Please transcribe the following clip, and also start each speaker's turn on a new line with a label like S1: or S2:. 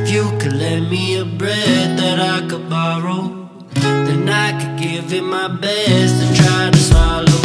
S1: If you could lend me a breath that I could borrow, then I could give it my best and try to swallow